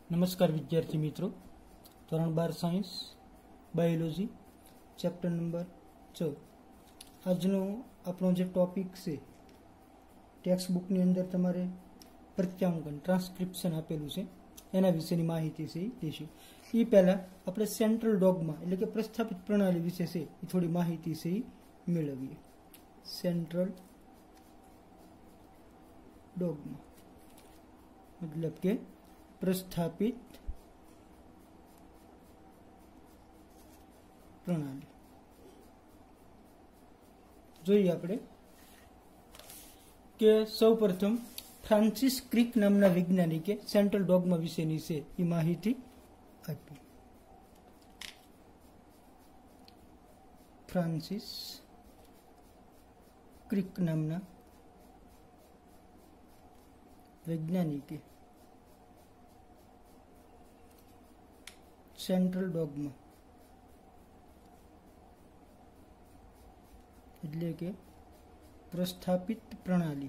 नमस्कार विद्यार्थी मित्रों, ધોરણ 12 સાયન્સ બાયોલોજી ચેપ્ટર નંબર 14 આજનો આપણો જે ટોપિક છે ટેક્સ્ટ બુકની અંદર તમારે પ્રત્યાંકન ટ્રાન્સક્રિપ્શન આપેલું છે એના વિશેની માહિતી છે લેશું। એ પહેલા આપણે સેન્ટ્રલ ડોગમા એટલે કે પ્રસ્થાપિત પ્રણાલી વિશે છે એ થોડી માહિતી છે મેળવીએ। સેન્ટ્રલ ડોગમા मतलब के प्रस्थापित प्रणाली જોઈએ આપણે કે સૌપ્રથમ ફ્રાન્સિસ ક્રિક નામના વૈજ્ઞાનિકે સેન્ટ્રલ ડોગમા વિશેની છે એ માહિતી આપી। ફ્રાન્સિસ ક્રિક નામના वैज्ञानिके सेंट्रल डॉगमा એટલે કે પ્રસ્થાપિત પ્રણાલી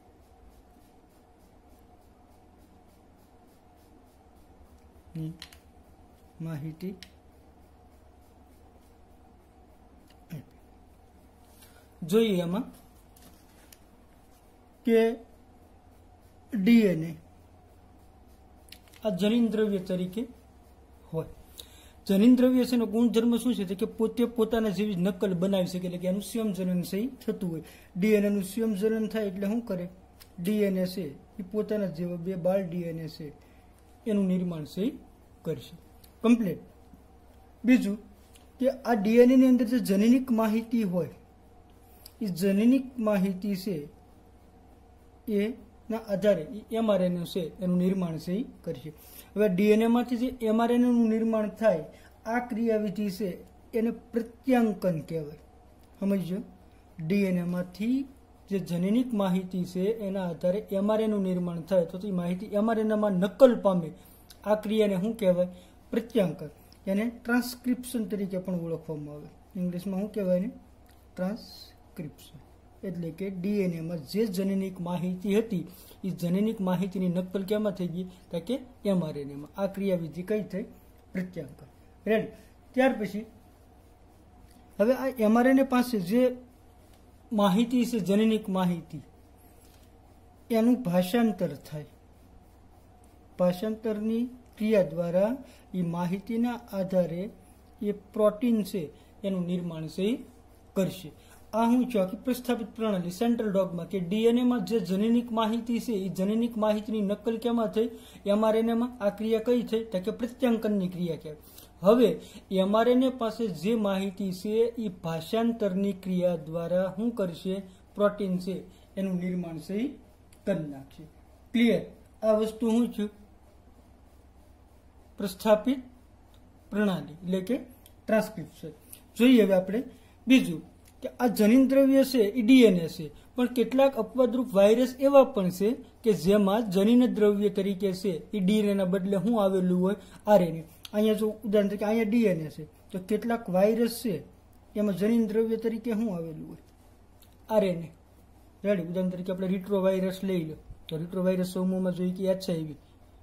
ની માહિતી જોઈએ એમાં કે डीएनए आ जनिन द्रव्य तरीके होय। जनिन द्रव्य से गुणधर्म शू है कि पोते पोताना जेवी नकल बनावी सके એટલે કે એનું સંયોજન સહી થતું હોય। ડીએનએ નું સંયોજન થાય એટલે શું કરે ડીએનએ છે એ પોતાના જેવા બે બાળ ડીએનએ છે એનું નિર્માણ સહી કરશે કમ્પ્લીટ। બીજું કે આ ડીએનએ ની અંદર જે જનનિક માહિતી હોય એ જનનિક માહિતી છે એ ના આધારે એમઆરએનએ છે એનું નિર્માણ છે એ કરશે। હવે ડીએનએ માંથી જે એમઆરએનએ નું નિર્માણ થાય આ ક્રિયાવિધિ છે એને પ્રત્યાંકન કહેવાય। સમજો ડીએનએ માંથી જે જનનિક માહિતી છે એના આધારે એમઆરએનએ નું નિર્માણ થાય તો એ માહિતી એમઆરએનએ માં નકલ પામે આ ક્રિયાને શું કહેવાય પ્રત્યાંકન। એને ટ્રાન્સક્રિપ્શન તરીકે પણ ઓળખવામાં આવે। ઇંગ્લિશમાં શું કહેવાય ને ટ્રાન્સક્રિપ્શન એટલે કે ડીએનએ માં જે જનનિક માહિતી હતી એ જનનિક માહિતીની નકલ કેમાં થઈ ગઈ તો કે એમઆરએનએ માં। આ ક્રિયાવિધિ કઈ થઈ પ્રત્યાંકન રેડી। ત્યાર પછી હવે આ એમઆરએનએ પાસે જે માહિતી છે જનનિક માહિતી એનું ભાષાંતર થાય। ભાષાંતરની ક્રિયા દ્વારા એ માહિતીના આધારે એ પ્રોટીન છે એનું નિર્માણ છે એ કરશે। આ હું છું કે પ્રસ્થાપિત પ્રણાલી સેન્ટ્રલ ડોગમાં કે ડીએનએ માં જે જનનિક માહિતી છે એ જનનિક માહિતીની નકલ કેમાં થઈ એમઆરએનએ માં। આ ક્રિયા કઈ થઈ તો કે પ્રત્યાંકનની ક્રિયા કહેવાય। હવે એમઆરએનએ પાસે જે માહિતી છે એ ભાષાંતરની ક્રિયા દ્વારા શું કરશે પ્રોટીન છે એનું નિર્માણ છે એ કરી નાખશે। ક્લિયર? આ વસ્તુ હું છું પ્રસ્થાપિત પ્રણાલી એટલે કે ટ્રાન્સક્રિપ્શન। જોઈએ હવે આપણે બીજું કે આ જનિન દ્રવ્ય છે એ ડીએનએ છે પણ કેટલાક અપવાદરૂપ વાયરસ એવા પણ છે કે જેમાં જનિન દ્રવ્ય તરીકે છે એ ડીએનએ ના બદલે શું આવેલું હોય આરએનએ। અહીંયા જો ઉદાહરણ તરીકે અહીંયા ડીએનએ છે તો કેટલાક વાયરસ છે એમાં જનિન દ્રવ્ય તરીકે શું આવેલું હોય આરએનએ। રેડી? ઉદાહરણ તરીકે આપણે રીટ્રો વાયરસ લઈ લો તો રીટ્રો વાયરસ સમૂહમાં જોઈએ કે એચઆઈવી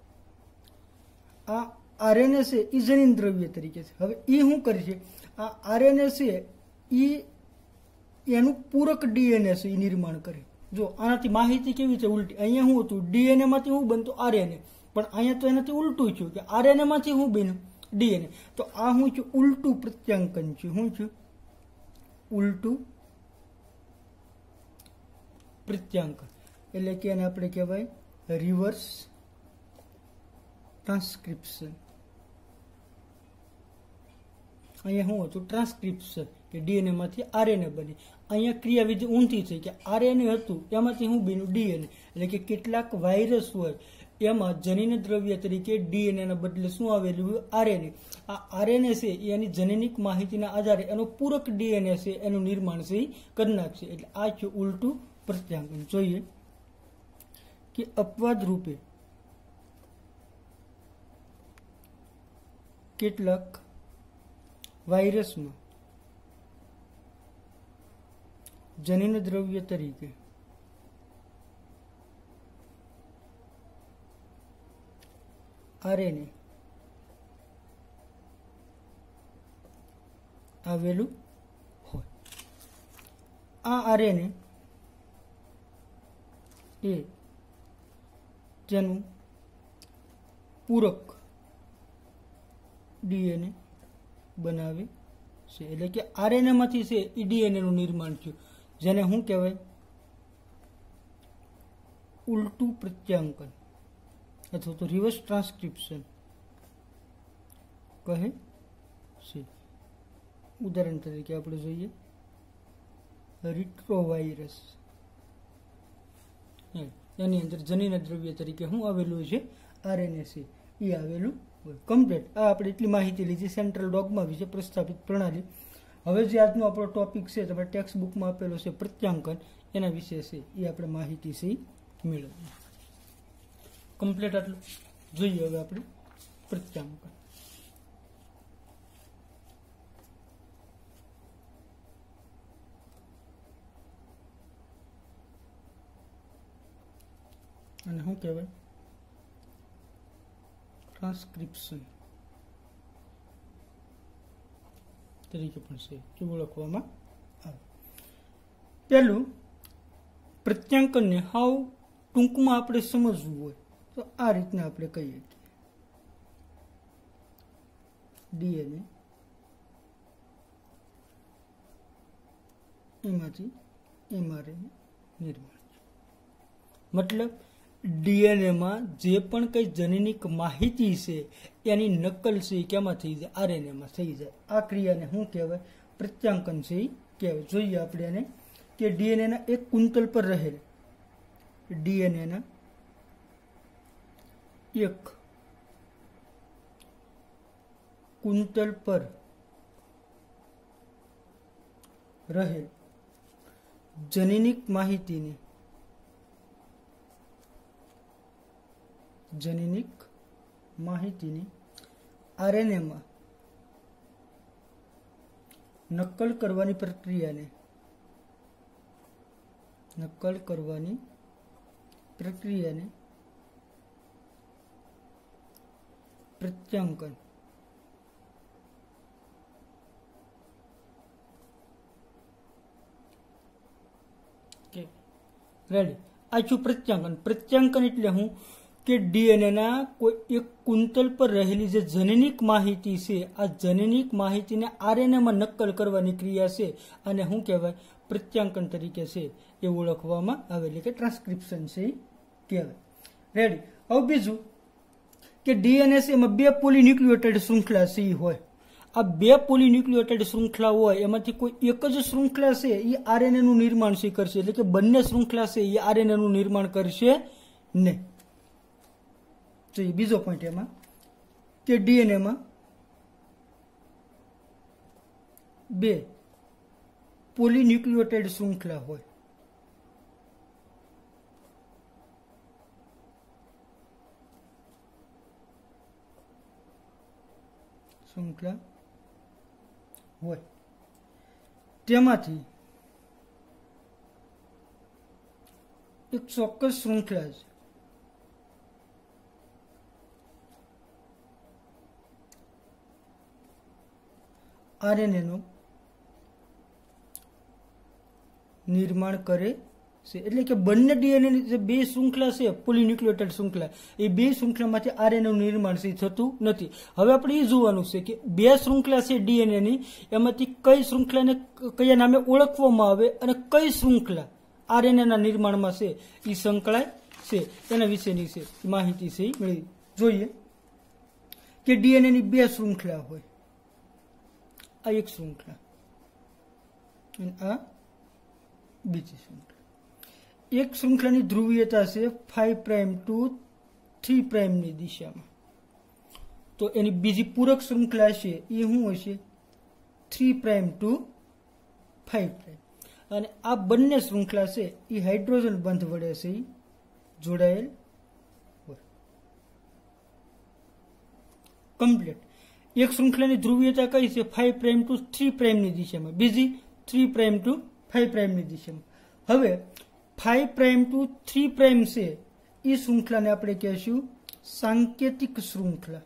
આ આરએનએ છે એ જનિન દ્રવ્ય તરીકે છે। હવે એ શું કરશે આ આરએનએ છે એ એનું પૂરક ડીએનએ છે એ નિર્માણ કરે। જો આનાથી માહિતી કેવી છે ઉલટી અહીંયા શું હતું ડીએનએ માંથી શું બનતું આરએનએ પણ અહીંયા તો એનાથી ઉલટું છું કે આરએનએ માંથી શું બન્યું ડીએનએ। તો આ શું છે ઉલટું પ્રત્યાંકન છે। શું છે ઉલટું પ્રત્યાંકન એટલે કે એને આપણે કહેવાય રિવર્સ ટ્રાન્સક્રિપ્શન। અહીંયા શું હતું ટ્રાન્સક્રિપ્શન કે ડીએનએ માંથી આરએનએ બની। અહીંયા ક્રિયાવિધિ ઊંધી થઈ કે આરએનએ હતું એમાંથી શું બન્યું ડીએનએ। એટલે કે કેટલાક વાયરસ હોય એમાં જનિન દ્રવ્ય તરીકે ડીએનએ ના બદલે શું આવેલું હોય આરએનએ। આ આરએનએ છે એની જનનિક માહિતીના આધારે એનો પૂરક ડીએનએ છે એનું નિર્માણ છે એ કરી નાખશે। એટલે આ છે ઉલટું પ્રત્યાંકન। જોઈએ કે અપવાદ રૂપે કેટલાક વાયરસમાં જનિન દ્રવ્ય તરીકે આરએનએ આવેલું હોય. આ આરએનએ એ તેનું પૂરક ડીએનએ બનાવે છે. એટલે કે આરએનએ માંથી છે એ ડીએનએ નું નિર્માણ થયું, જેને શું કહેવાય? ઉલટું પ્રત્યાંકન અથવા તો રિવર્સ ટ્રાન્સક્રિપ્શન કહે છે. ઉદાહરણ તરીકે આપણે જોઈએ રિટ્રોવાયરસ, એની અંદર જનીન દ્રવ્ય તરીકે શું આવેલું છે? આરએનએ છે એ આવેલું હોય. કમ્પ્લીટ. આ આપણે એટલી માહિતી લીધી સેન્ટ્રલ ડોગમા વિશે, પ્રસ્થાપિત પ્રણાલી. હવે જે આજનો આપણો ટોપિક છે, તમારે ટેક્સ્ટ બુકમાં આપેલો છે પ્રત્યાંકન, એના વિશે છે એ આપણે માહિતી છે મેળવીએ. કમ્પ્લીટ આટલું. જોઈએ હવે આપણે પ્રત્યાંકન. અને શું કહેવાય? ટ્રાન્સક્રિપ્શન તરીકે પણ છે એ ઓળખવામાં આવે. પહેલું, પ્રત્યાંકનને હાવ ટૂંકમાં આપણે સમજવું હોય તો આ રીતના આપણે કહીએ કે ડીએનએ એમાંથી એમઆરએનએ નિર્માણ. મતલબ ડીએનએમાં જે પણ કઈ જનીનિક માહિતી છે એની નકલ છે એ કેમાં થઈ જાય? આરએનએમાં થઈ જાય. આ ક્રિયાને શું કહેવાય? પ્રત્યાંકન છે એ કહેવાય. જોઈએ આપણે એને કે ડીએનએના એક કુંતલ પર રહેલ ડીએનએના એક કુંતલ પર રહેલ જનીનિક માહિતીને આરએનએમાં નકલ કરવાની પ્રક્રિયાને પ્રત્યાંકન રેડી. આ શું પ્રત્યાંકન? પ્રત્યાંકન એટલે હું કે ડીએનએના કોઈ એક કુંતલ પર રહેલી જે જનીનિક માહિતી છે, આ જનીનિક માહિતીને આરએનએમાં નકલ કરવાની ક્રિયા છે અને શું કહેવાય? પ્રત્યાંકન તરીકે છે એ ઓળખવામાં આવે, એટલે કે ટ્રાન્સક્રિપ્શન છે એ કહેવાય. રેડી. હવે બીજું કે ડીએનએ છે એમાં 2 પોલીન્યુક્લિયોટાઇડ શૃંખલા છે એ હોય. આ 2 પોલીન્યુક્લિયોટાઇડ શૃંખલા હોય એમાંથી કોઈ એક જ શૃંખલા છે એ આરએનએ નું નિર્માણ છે કરશે, એટલે કે બંને શૃંખલા છે એ આરએનએ નું નિર્માણ કરશે નહીં. તો એ બીજો પોઈન્ટ એમાં કે ડીએનએમાં 2 પોલીન્યુક્લિયોટાઇડ શૃંખલા હોય. તેમાંથી એક ચોક્કસ શૃંખલા છે આરએનએ નું નિર્માણ કરે છે. એટલે કે બંને ડીએનએ ની જે 2 શૃંખલા છે પોલીન્યુક્લિયોટાઇડ શૃંખલા, એ 2 શૃંખલામાંથી આરએનએ નું નિર્માણ છે થતું નથી. હવે આપણે એ જોવાનું છે કે 2 શૃંખલા છે ડીએનએ ની, એમાંથી કઈ શૃંખલાને કયા નામે ઓળખવામાં આવે અને કઈ શૃંખલા આરએનએ ના નિર્માણમાં છે એ સંકળાય છે, એના વિશેની છે માહિતી છે મેળવી. જોઈએ કે ડીએનએ ની 2 શૃંખલા હોય. આ એક શૃંખલા અને આ બીજી શૃંખલા. એક શૃંખલાની ધ્રુવીયતા છે 5' to 3' ની દિશામાં, તો એની બીજી પૂરક શૃંખલા છે એ શું હશે? 3' to 5'. અને આ બંને શૃંખલા છે એ હાઇડ્રોજન બંધ વડે છે જોડાયેલ હોય. કમ્પ્લીટ. એક શૃંખલાની ધ્રુવીયતા કઈ છે? 5' to 3' ની દિશામાં, બીજી 3' to 5' ની દિશામાં. હવે 5' to 3' છે એ શૃંખલાને આપણે કહેશું सांकेतिक श्रृंखला,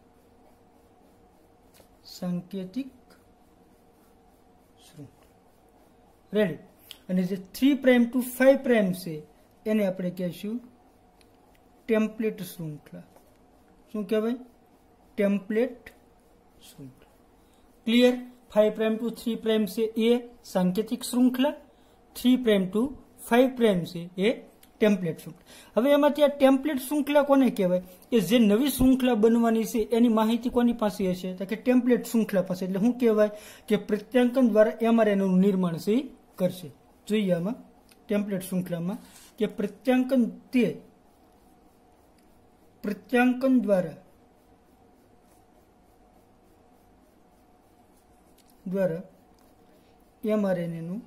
सांकेतिक श्रृंखला। रेडी। અને જે 3' to 5' છે એને આપણે કહેશું ટેમ્પલેટ શ્રૃંખલા। શું કહેવાય? ટેમ્પલેટ શ્રૃંખલા। ક્લિયર? 5' to 3' છે એ सांकेतिक श्रृंखला, 3' to 5' છે એ ટેમ્પલેટ શ્રૃંખલા। હવે એમાંથી આ ટેમ્પલેટ શ્રૃંખલા કોને કહેવાય? કે જે નવી શ્રૃંખલા બનવાની છે એની માહિતી કોની પાસે હશે? તો કે ટેમ્પલેટ શ્રૃંખલા પાસે। એટલે શું કહેવાય? કે પ્રત્યાંકન દ્વારા mRNA નું નિર્માણ છે કરશે। જોઈએ આમાં ટેમ્પલેટ શ્રૃંખલામાં કે પ્રત્યાંકન દ્વારા mRNA નું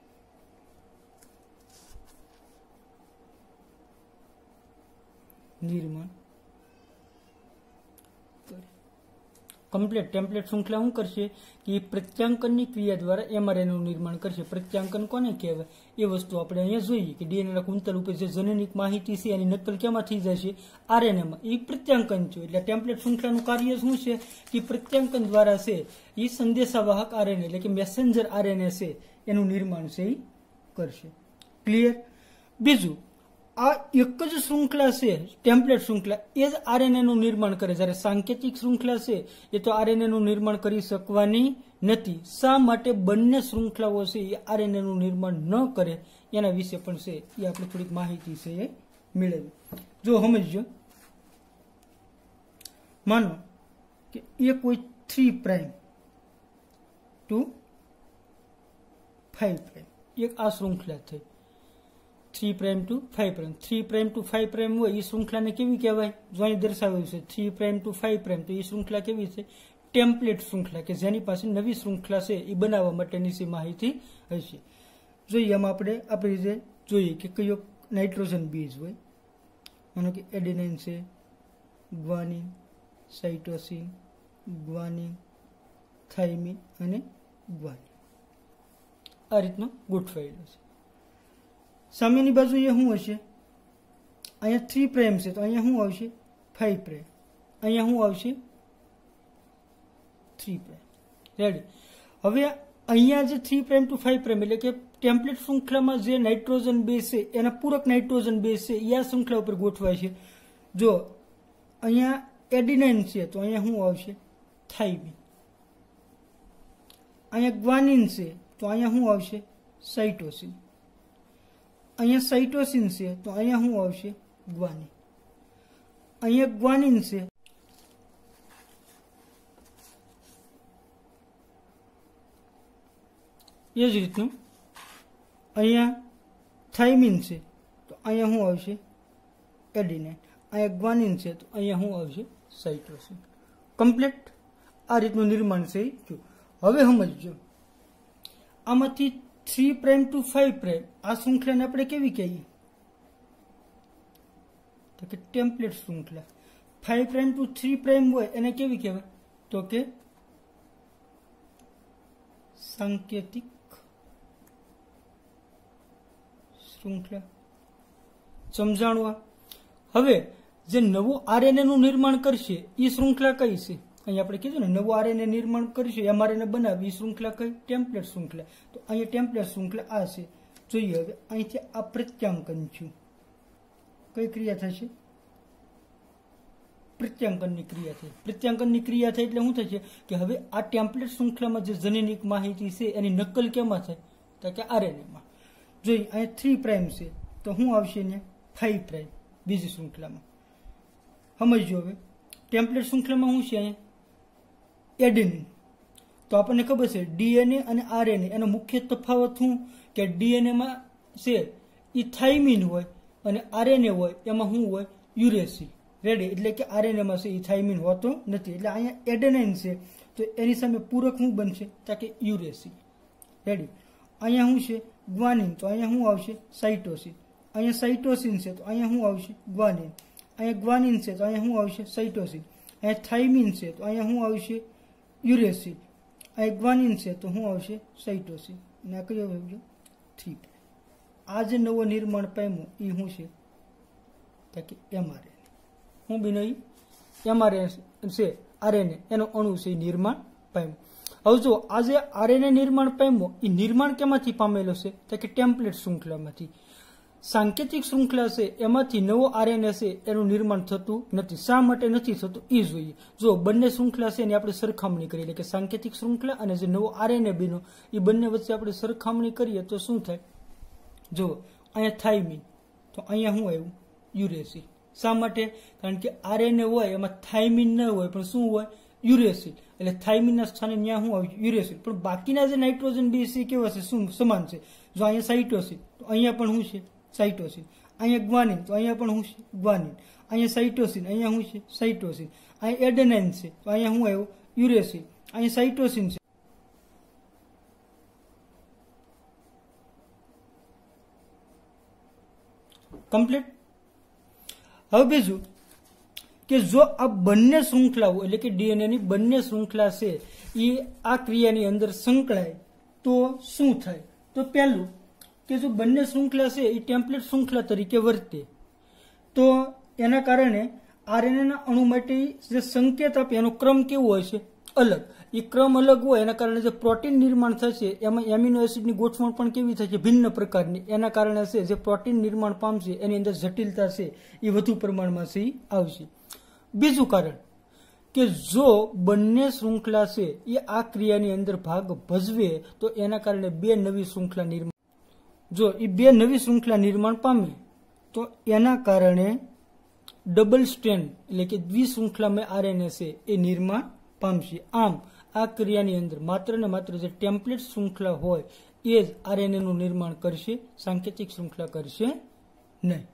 निर्माण करे। कम्प्लीट टेम्पलेट श्रृंखला શું કરશે કે પ્રત્યાંકનની ક્રિયા દ્વારા mRNA નું નિર્માણ કરશે। પ્રત્યાંકન કોને કહેવાય એ વસ્તુ આપણે અહીંયા જોઈએ કે ડીએનએ ના કુંતલ ઉપર જે જનનિક માહિતી છે એની નકલ કેમાં થઈ જશે? આરએનએ માં। એ પ્રત્યાંકન છે। એટલે ટેમ્પલેટ શ્રૃંખલાનું કાર્ય શું છે કે પ્રત્યાંકન દ્વારા છે એ સંદેશાવાહક આરએનએ એટલે કે મેસેન્જર આરએનએ છે એનું નિર્માણ છે એ કરશે। ક્લિયર? બીજું આ એક જ શ્રૃંખલા છે ટેમ્પલેટ શ્રૃંખલા એ જ આરએનએ નું નિર્માણ કરે। જ્યારે सांकेतिक શ્રૃંખલા છે એ તો આરએનએ નું નિર્માણ કરી શકવાની નથી। શા માટે બંને શ્રૃંખલાઓ છે એ આરએનએ નું નિર્માણ ન કરે એના વિશે પણ છે એ આપણે થોડીક માહિતી છે એ મેળવી। જો સમજો, માનો કે એ કોઈ 3' to 5' એક આ શ્રૃંખલા થઈ 3' to 5'। 3' to 5' હોય એ શ્રૃંખલાને કેવી કહેવાય? જો અહીં દર્શાવ્યું છે 3' to 5' તો એ શ્રૃંખલા કેવી છે? ટેમ્પલેટ શ્રૃંખલા, કે જેની પાસે નવી શ્રૃંખલા છે એ બનાવવા માટેની માહિતી હશે। જોઈએ આમાં આપણે આપણી રીતે જોઈએ કે કયો નાઇટ્રોજન બેઝ હોય। માનો કે એડેનાઇન છે, ગ્વાનિન, સાઇટોસિન, ગ્વાનિન, થાઇમિન અને ગ્વાનિન આ રીતનો ગોઠવાયેલો છે। સામેની બાજુ એ શું હશે? અહીંયા 3' છે તો અહીંયા શું આવશે? 5'। અહીંયા શું આવશે? 3'। રેડી। હવે અહીંયા જે 3' to 5' એટલે કે ટેમ્પલેટ શ્રૃંખલામાં જે નાઇટ્રોજન બેઝ છે એના પૂરક નાઇટ્રોજન બેઝ છે એ આ શ્રૃંખલા ઉપર ગોઠવાય છે। જો અહીંયા એડિનાઇન છે તો અહીંયા શું આવશે? થાઇમિન। અહીંયા ગ્વાનિન છે તો અહીંયા શું આવશે? સાઇટોસિન। અહીંયા સાઇટોસિન છે તો અહીંયા શું આવશે? ગ્વાનિન। અહીંયા ગ્વાનિન છે એ જ રીતનું અહીંયા થાઇમિન છે તો અહીંયા શું આવશે? એડિનાઇન। અહીંયા ગ્વાનિન છે તો અહીંયા શું આવશે? સાઇટોસિન। કમ્પ્લીટ આ રીતનું નિર્માણ છે એ થયું। હવે સમજો આમાંથી 3' to 5' આ શ્રૃંખલાને આપણે કેવી કહીએ? તો કે ટેમ્પલેટ શ્રૃંખલા। 5' to 3' હોય એને કેવી કહેવાય? તો કે सांकेतिक श्रृंखला। समझाणवा। હવે જે નવું આરએનએ નું નિર્માણ કરશે એ શ્રૃંખલા કઈ છે? અહીં આપણે કીધું ને નવું આરએનએ નિર્માણ કરશે mRNA બનાવી એ શ્રૃંખલા કઈ? ટેમ્પલેટ શ્રૃંખલા। તો અહીંયા ટેમ્પલેટ શ્રૃંખલા આ છે। જોઈએ હવે અહીંથી આ પ્રત્યાંકન થયું। કઈ ક્રિયા થશે? પ્રત્યાંકનની ક્રિયા થઈ। પ્રત્યાંકનની ક્રિયા થઈ એટલે શું થશે કે હવે આ ટેમ્પલેટ શ્રૃંખલામાં જે જનનિક માહિતી છે એની નકલ કેમાં થાય? તો કે આરએનએ માં। જોઈએ અહીંયા 3' છે તો શું આવશે ને? 5' બીજી શ્રૃંખલામાં। સમજો હવે ટેમ્પલેટ શ્રૃંખલામાં શું છે? અહીંયા એડેનિન। તો આપણને ખબર છે ડીએનએ અને આરએનએ એનો મુખ્ય તફાવત શું કે ડીએનએ માં છે એ થાઇમિન હોય અને આરએનએ હોય એમાં શું હોય? યુરેસિલ। રેડી। એટલે કે આરએનએ માં છે એ થાઇમિન હોતો નથી। એટલે અહીંયા એડેનાઇન છે તો એની સામે પૂરક શું બનશે? તો કે યુરેસિલ। રેડી। અહીંયા શું છે? ગ્વાનિન તો અહીંયા શું આવશે? સાઇટોસિન। અહીંયા સાઇટોસિન છે તો અહીંયા શું આવશે? ગ્વાનિન। અહીંયા ગ્વાનિન છે તો અહીંયા શું આવશે? સાઇટોસિન। અહીંયા થાઇમિન છે તો અહીંયા શું આવશે? યુરેસિલ। અહીંયા ગ્વાનિન છે તો શું આવશે? સાઇટોસિન। અને આ કયો આવજો? 3'। આ જે નવો નિર્માણ પામ્યું એ શું છે? તો કે mRNA। હું બી mRNA છે RNA એનો અણુ છે નિર્માણ પામ્યો। હવે જો આજે RNA નિર્માણ પામ્યો એ નિર્માણ કેમાંથી પામેલો છે તો કે ટેમ્પલેટ શૃંખલામાંથી। સાંકેતિક શૃંખલા છે એમાંથી નવો RNA છે એનું નિર્માણ થતું નથી। શા માટે નથી થતું એ જોઈએ। જો બંને શૃંખલા છે એની આપણે સરખામણી કરીએ એટલે કે સાંકેતિક શૃંખલા અને જે નવો RNA બન્યો એ બંને વચ્ચે આપણે સરખામણી કરીએ તો શું થાય? જો અહીંયા થાઇમિન તો અહીંયા શું આવ્યું? યુરેસિલ। શા માટે? કારણ કે RNA હોય એમાં થાઇમિન ન હોય પણ શું હોય? યુરેસિલ। એટલે થાઇમિનના સ્થાને ત્યાં શું આવ્યું? યુરેસિલ। પણ બાકીના જે નાઇટ્રોજન બેઝ છે કેવા છે? શું સમાન છે? જો અહીંયા સાઇટોસિન તો અહીંયા પણ શું છે? સાઇટોસિન। અહીંયા ગ્વાનિન તો અહીંયા પણ શું છે? ગ્વાનિન। અહીંયા સાઇટોસિન અહીંયા શું છે? સાઇટોસિન। અહીંયા એડેનાઇન છે તો અહીંયા શું આવ્યું? યુરેસિલ। અહીંયા સાઇટોસિન છે કમ્પ્લીટ। હવે બીજું કે જો આ બંને શૃંખલાઓ એટલે કે ડીએનએ ની બંને શૃંખલા છે એ આ ક્રિયાની અંદર સંકળાય તો શું થાય? તો પહેલું કે જો બંને શૃંખલા છે એ ટેમ્પલેટ શૃંખલા તરીકે વર્તે તો એના કારણે આરએનએના અણુ માટે જે સંકેત આપે એનો ક્રમ કેવો હોય છે? અલગ। એ ક્રમ અલગ હોય એના કારણે જે પ્રોટીન નિર્માણ થશે એમાં એમિનો એસિડની ગોઠવણ પણ કેવી થશે? ભિન્ન પ્રકારની। એના કારણે છે જે પ્રોટીન નિર્માણ પામશે એની અંદર જટિલતા છે એ વધુ પ્રમાણમાં છે આવશે। બીજું કારણ કે જો બંને શૃંખલા છે એ આ ક્રિયાની અંદર ભાગ ભજવે તો એના કારણે બે નવી શૃંખલા નિર્માણ જો એ બે નવી શૃંખલા નિર્માણ પામે તો એના કારણે ડબલ સ્ટ્રેન્ડ એટલે કે દ્વિશૃંખલામય આરએનએ છે એ નિર્માણ પામશે। આમ આ ક્રિયાની અંદર માત્ર ને માત્ર જે ટેમ્પલેટ શૃંખલા હોય એ જ આરએનએ નું નિર્માણ કરશે, સાંકેતિક શૃંખલા કરશે નહીં।